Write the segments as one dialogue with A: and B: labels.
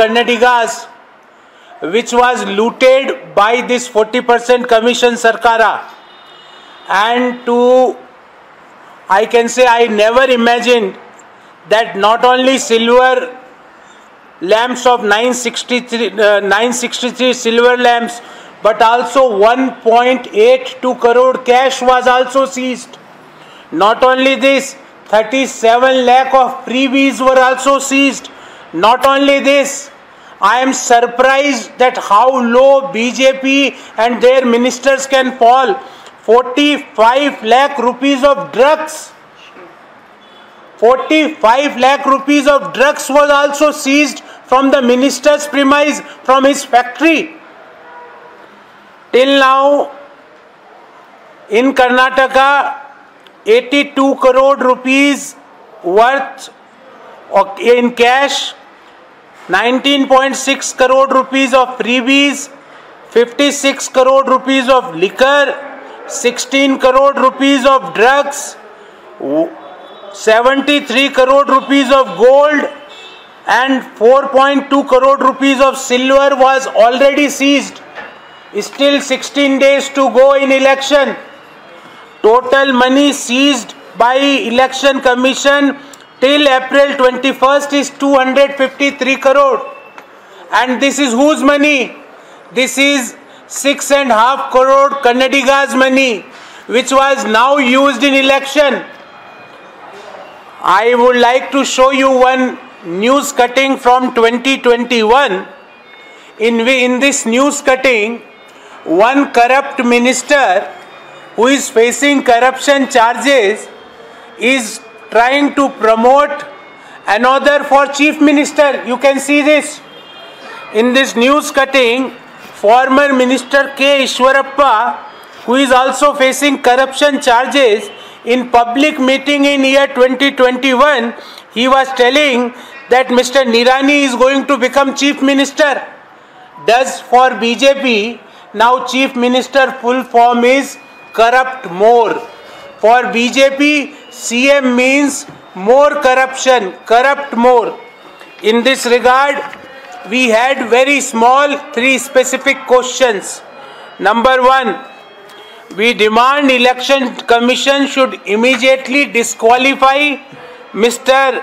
A: Kannadigas, which was looted by this 40% commission Sarkara. And I can say I never imagined that not only silver lamps of 963 silver lamps, but also 1.82 crore cash was also seized. Not only this, 37 lakh of freebies were also seized. Not only this, I am surprised that how low BJP and their ministers can fall. 45 lakh rupees of drugs. 45 lakh rupees of drugs was also seized from the minister's premise, from his factory. Till now, in Karnataka, 82 crore rupees worth in cash, 19.6 crore rupees of freebies, 56 crore rupees of liquor, 16 crore rupees of drugs, 73 crore rupees of gold, and 4.2 crore rupees of silver was already seized. Still 16 days to go in election. Total money seized by Election Commission till April 21st is 253 crore. And this is whose money? This is 6.5 crore Kannadigas money, which was now used in election. I would like to show you one news cutting from 2021. In this news cutting, one corrupt minister who is facing corruption charges is trying to promote another for chief minister. You can see this. In this news cutting, former minister K. Ishwarappa, who is also facing corruption charges, in public meeting in year 2021, he was telling that Mr. Nirani is going to become chief minister. Thus, for BJP, now chief minister full form is corrupt more. For BJP, CM means more corruption, corrupt more. In this regard, we had very small 3 specific questions. Number 1, we demand Election Commission should immediately disqualify Mr.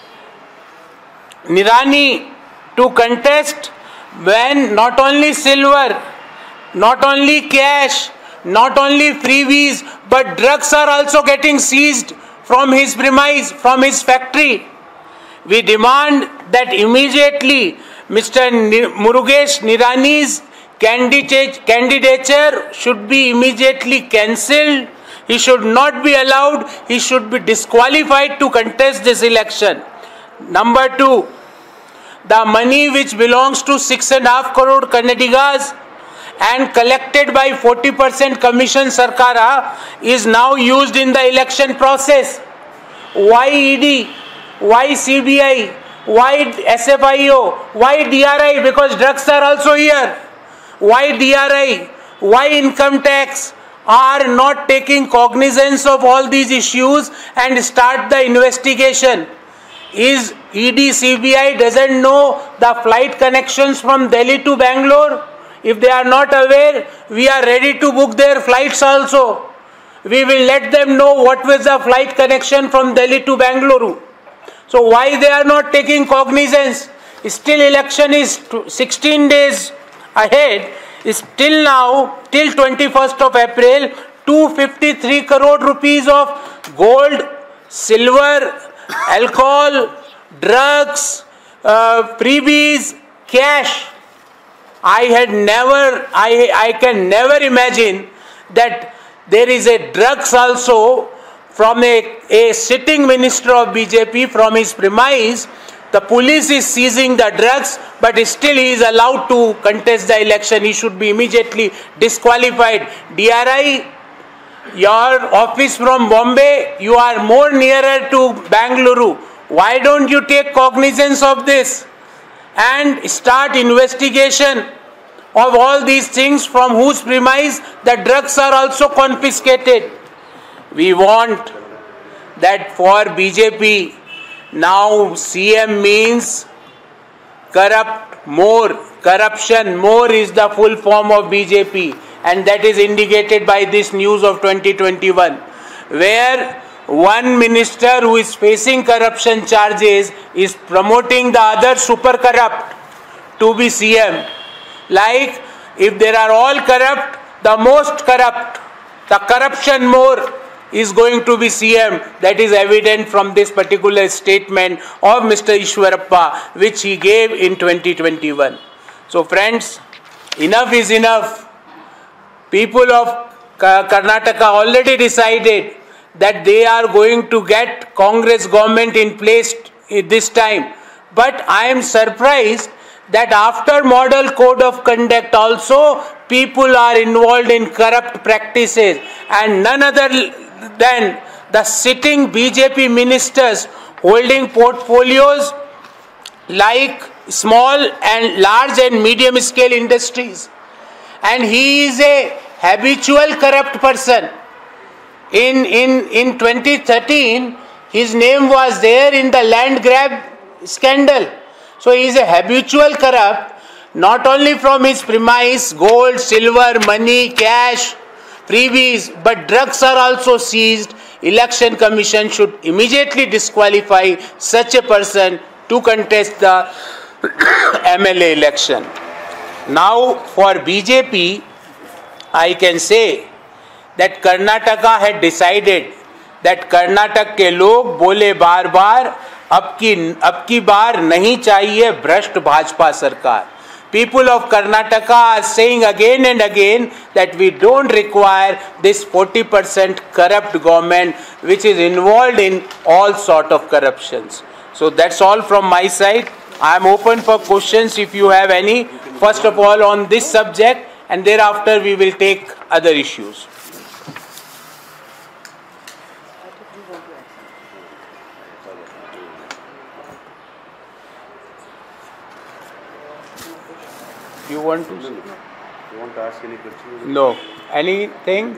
A: Nirani to contest when not only silver, not only cash, not only freebies, but drugs are also getting seized from his premise, from his factory. We demand that immediately Mr. Murugesh Nirani's candidature should be immediately cancelled. He should not be allowed, he should be disqualified to contest this election. Number 2, the money which belongs to 6.5 crore Kannadigas and collected by 40% commission Sarkara is now used in the election process. Why ED? Why CBI? Why SFIO? Why DRI? Because drugs are also here. Why DRI? Why income tax are not taking cognizance of all these issues and start the investigation? Is ED, CBI doesn't know the flight connections from Delhi to Bangalore? If they are not aware, we are ready to book their flights also. We will let them know what was the flight connection from Delhi to Bangalore. So why they are not taking cognizance? Still election is 16 days ahead. Still now, till 21st of April, 253 crore rupees of gold, silver, alcohol, drugs, freebies, cash. I can never imagine that there is a drugs also from a sitting minister of BJP from his premise. The police is seizing the drugs, but still he is allowed to contest the election. He should be immediately disqualified. DRI, your office from Bombay, you are more nearer to Bangalore. Why don't you take cognizance of this and start investigation of all these things from whose premise the drugs are also confiscated? We want that for BJP, now CM means corrupt more, corruption more is the full form of BJP, and that is indicated by this news of 2021, where one minister who is facing corruption charges is promoting the other super corrupt to be CM. Like, if they are all corrupt, the most corrupt, the corruption more is going to be CM. That is evident from this particular statement of Mr. Ishwarappa, which he gave in 2021. So friends, enough is enough. People of Karnataka already decided that they are going to get Congress government in place this time. But I am surprised that after model code of conduct also people are involved in corrupt practices, and none other than the sitting BJP ministers holding portfolios like small and large and medium scale industries. And he is a habitual corrupt person. In 2013, his name was there in the land grab scandal. So he is a habitual corrupt, not only from his premise, gold, silver, money, cash, freebies, but drugs are also seized. Election Commission should immediately disqualify such a person to contest the MLA election. Now for BJP, I can say that Karnataka had decided that Karnataka के लोग बोले बार बार अब की बार नहीं चाहिए भ्रष्ट भाजपा सरकार. People of Karnataka are saying again and again that we don't require this 40% corrupt government which is involved in all sort of corruptions. So that's all from my side. I am open for questions if you have any. First of all on this subject, and thereafter we will take other issues. You want to?
B: You want to ask any question?
A: No. Anything?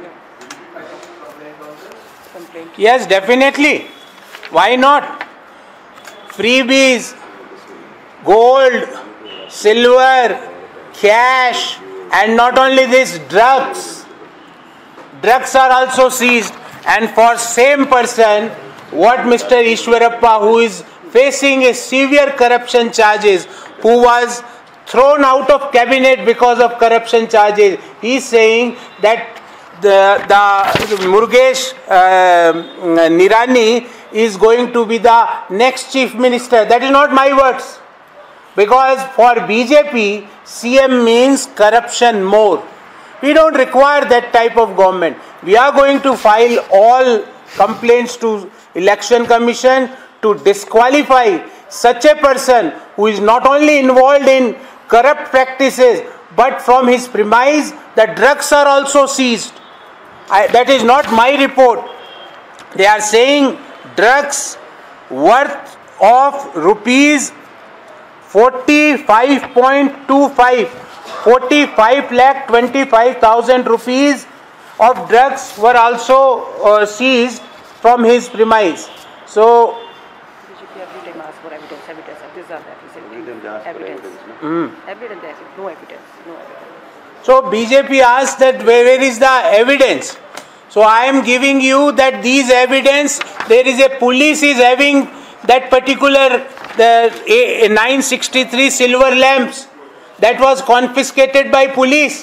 A: Yes, definitely. Why not? Freebies, gold, silver, cash, and not only this, drugs. Drugs are also seized, and for same person, what Mr. Ishwarappa, who is facing a severe corruption charges, who was thrown out of cabinet because of corruption charges, he is saying that the Murugesh Nirani is going to be the next chief minister. That is not my words. Because for BJP, CM means corruption more. We don't require that type of government. We are going to file all complaints to Election Commission to disqualify such a person who is not only involved in corrupt practices, but from his premise, the drugs are also seized. That is not my report. They are saying drugs worth of rupees 45.25, 45,25,000 rupees of drugs were also seized from his premise. So, so BJP asked that where is the evidence? So I am giving you that these evidence, there is a police is having that particular 963 silver lamps that was confiscated by police.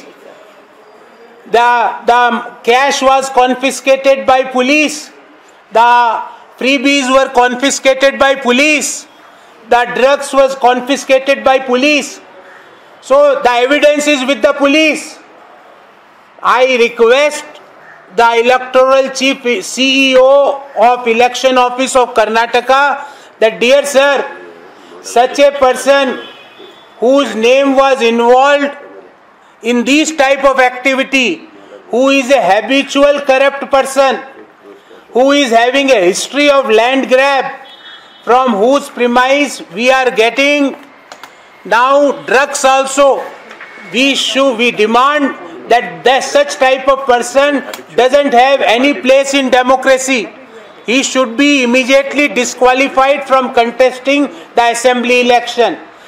A: The cash was confiscated by police. The freebies were confiscated by police. The drugs was confiscated by police. So the evidence is with the police. I request the electoral chief CEO of Election Office of Karnataka that, dear sir, such a person whose name was involved in this type of activity, who is a habitual corrupt person, who is having a history of land grab, from whose premise we are getting now drugs also, we demand that such type of person doesn't have any place in democracy. He should be immediately disqualified from contesting the assembly election.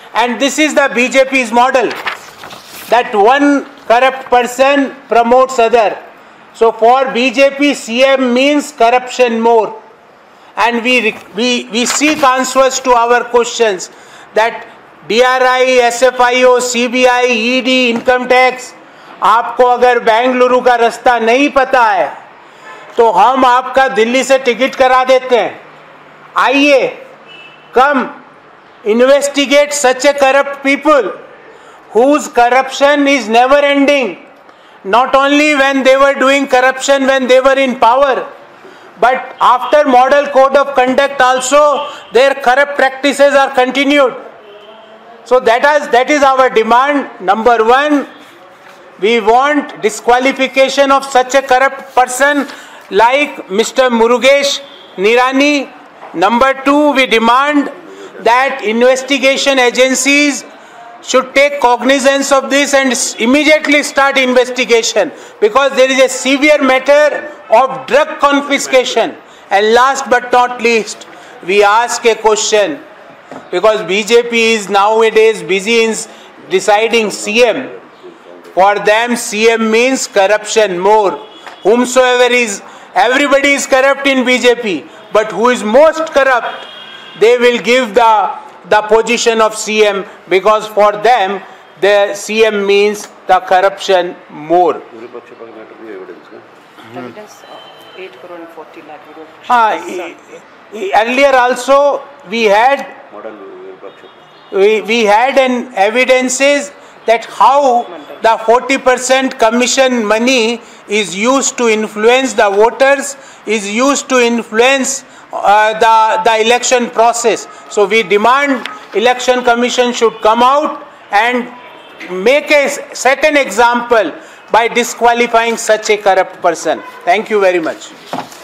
A: And this is the BJP's model, that one corrupt person promotes other. So for BJP, CM means corruption more. And we seek answers to our questions that DRI, SFIO, CBI, ED, income tax, आपको अगर बेंगलुरु का रास्ता नहीं पता है तो हम आपका दिल्ली से टिकट करा देते हैं. आइए, come investigate such a corrupt people whose corruption is never ending. Not only when they were doing corruption when they were in power, but after model code of conduct also their corrupt practices are continued. So that is our demand. Number one, we want disqualification of such a corrupt person like Mr. Murugesh Nirani. Number two, we demand that investigation agencies should take cognizance of this and immediately start investigation, because there is a severe matter of drug confiscation. And last but not least, we ask a question, because BJP is nowadays busy in deciding CM. For them, CM means corruption more. Whomsoever is, everybody is corrupt in BJP, but who is most corrupt, they will give the position of CM, because for them the CM means the corruption more.
B: Virupaksha पक्ष में तो evidence का
C: Evidence 8 crore and 40 lakh euro.
A: Earlier also we had
B: model Virupaksha
A: we had an evidences that how the 40% commission money is used to influence the voters, is used to influence the election process. So we demand election commission should come out and set an example by disqualifying such a corrupt person. Thank you very much.